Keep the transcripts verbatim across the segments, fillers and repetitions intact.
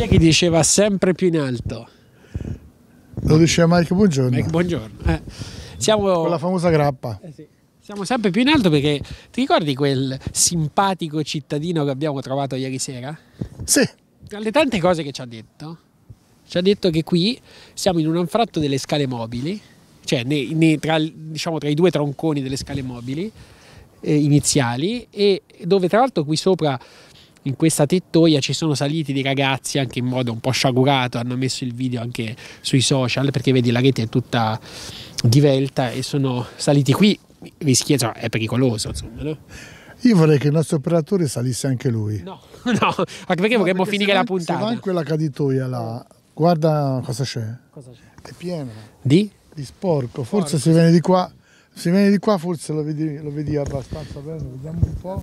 chi diceva sempre più in alto? Lo diceva Mike Buongiorno. Mike Buongiorno. Eh. Siamo... Con la famosa grappa. Eh sì. Siamo sempre più in alto perché ti ricordi quel simpatico cittadino che abbiamo trovato ieri sera? Sì. Tra le tante cose che ci ha detto, ci ha detto che qui siamo in un anfratto delle scale mobili, cioè ne, ne, tra, diciamo, tra i due tronconi delle scale mobili eh, iniziali, e dove tra l'altro qui sopra in questa tettoia ci sono saliti dei ragazzi anche in modo un po' sciagurato, hanno messo il video anche sui social perché vedi la rete è tutta divelta e sono saliti qui, rischia, cioè, è pericoloso insomma, no? Io vorrei che il nostro operatore salisse anche lui. No, no, anche perché no, vorremmo perché finire va, la puntata. Se va in quella caditoia là, guarda cosa c'è. Cosa c'è? È pieno. Di? Di sporco. Forse Porco. se viene di qua, se viene di qua forse lo vedi, lo vedi abbastanza bene. Vediamo un po'.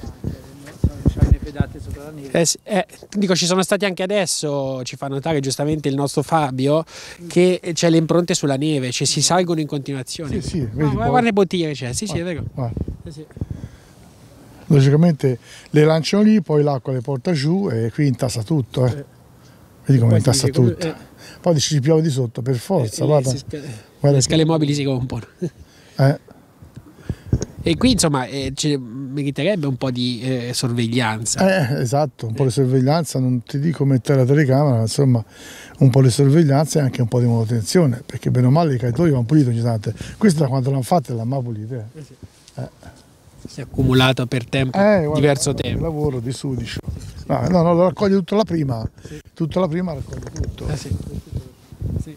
Eh, eh, dico, ci sono stati anche adesso, ci fa notare giustamente il nostro Fabio, che c'è le impronte sulla neve, cioè si salgono in continuazione. Sì, sì, vedi, no, poi... guarda le bottiglie che c'è, sì, sì, ah, è vero. Ah. Eh, sì. Logicamente le lanciano lì, poi l'acqua le porta giù e qui intassa tutto. Eh. Vedi come intassa dice, tutto. eh. Poi ci piove di sotto, per forza. Eh, guarda. si sca... guarda le scale mobili si rompono. Eh. E qui insomma eh, meriterebbe un po' di eh, sorveglianza. Eh, esatto, un po' di sorveglianza, non ti dico mettere la telecamera, ma insomma un po' di sorveglianza e anche un po' di manutenzione, perché bene o male i caditoie vanno puliti ogni tanto. Questa da quando l'hanno fatta l'hanno mai pulita. Eh. Eh. Si è accumulato per tempo, eh, guarda, diverso guarda, tempo. Il lavoro di sudicio. No, no, no, lo raccoglie tutto la prima, sì. Tutta la prima raccoglie tutto. Eh, sì. Sì.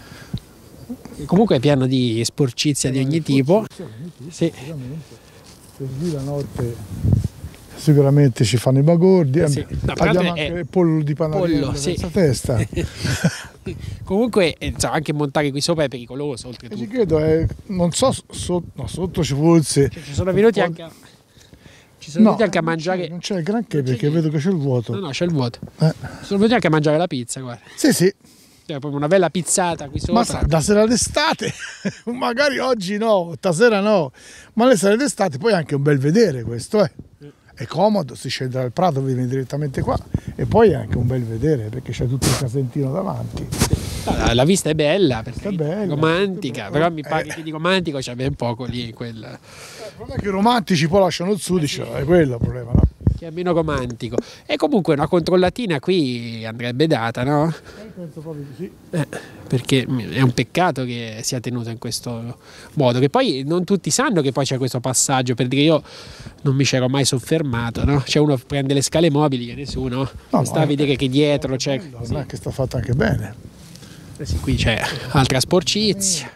Comunque è pieno di sporcizia di ogni tipo. Sì. Per lì la notte sicuramente ci fanno i bagordi. Eh sì. No, abbiamo anche il pollo di Panariello senza sì. testa. Comunque insomma, anche montare qui sopra è pericoloso oltretutto. E ci credo, eh, non so, so no, sotto ci fosse. Cioè, ci sono venuti anche a, ci sono no, venuti anche a mangiare. Non c'è il granché perché vedo che c'è il vuoto. No, no, c'è il vuoto. Eh. Sono venuti anche a mangiare la pizza, guarda. Sì, sì. Cioè, proprio una bella pizzata qui sopra. Ma sa, da sera d'estate, magari oggi no, stasera no, ma le sere d'estate poi è anche un bel vedere questo, eh. È comodo, si scende dal prato, vieni direttamente qua e poi è anche un bel vedere perché c'è tutto il casentino davanti. La, la vista è bella, perché è bella, romantica, è però mi pare eh. che di romantico c'è ben poco lì. Quel... Eh, il problema è che i romantici poi lasciano il sudicio, eh sì. È quello il problema, no? Che è meno romantico. E comunque una controllatina qui andrebbe data, no? Eh, penso proprio di sì. Eh, perché è un peccato che sia tenuto in questo modo, che poi non tutti sanno che poi c'è questo passaggio, per dire io non mi c'ero mai soffermato, no? Cioè uno prende le scale mobili e nessuno no, sta no, a vedere che dietro c'è... Non sì. è che sta fatto anche bene. Eh sì, qui c'è altra sporcizia.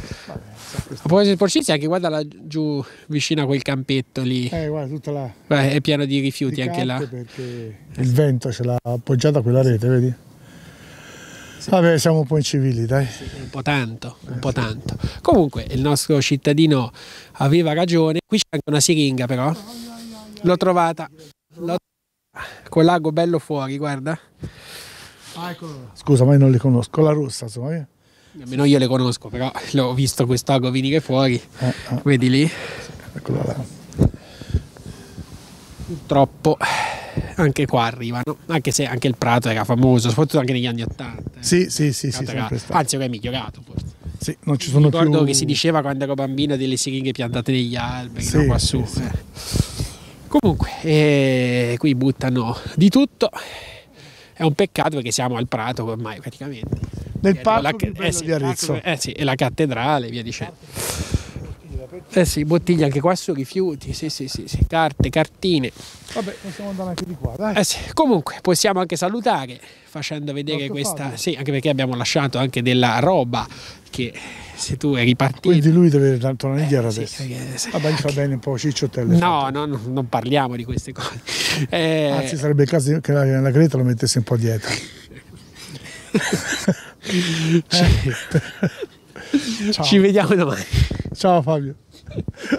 A proposito di sporcizia, anche guarda laggiù vicino a quel campetto lì. Eh, guarda, tutta la... Beh, è pieno di rifiuti di anche là. Perché il vento ce l'ha appoggiata quella rete, vedi? Sì. Vabbè, siamo un po' incivili, dai. Sì, un po' tanto, un eh, po' sì. tanto. Comunque, il nostro cittadino aveva ragione. Qui c'è anche una siringa, però. L'ho trovata. L'ho... Col lago bello fuori, guarda. Ah, eccolo. Scusa, ma io non le conosco. La rossa, insomma. Io. Nemmeno io le conosco, però l'ho visto quest'ago venire fuori. Eh, eh. Vedi lì? Sì, eccola là. Purtroppo anche qua arrivano, anche se anche il prato era famoso, soprattutto anche negli anni Ottanta. Eh. Sì, sì, sì, sì era... Anzi, ora è migliorato forse. Sì, non ci sono Mi ricordo più... che si diceva quando ero bambino delle siringhe piantate negli alberi, sì, no, qua su. Sì, eh. Sì. Comunque, eh, qui buttano di tutto. È un peccato perché siamo al prato ormai praticamente. Nel parco la, più bello eh sì, di Arezzo. Eh sì, e la cattedrale, via dicendo. Eh sì, bottiglie anche qua su, rifiuti, sì, sì, sì, sì, carte, cartine. Vabbè, possiamo andare anche di qua, dai. Eh sì, comunque possiamo anche salutare facendo vedere Molto questa... Fabio. Sì, anche perché abbiamo lasciato anche della roba che se tu eri partito... Quindi lui deve tornare indietro eh, adesso. Sì, perché... Vabbè, fa bene un po' cicciottelle. No, no, no, non parliamo di queste cose. Eh... Anzi, sarebbe il caso che la, la Greta lo mettesse un po' dietro. Ci... Ci vediamo domani. Ciao Fabio.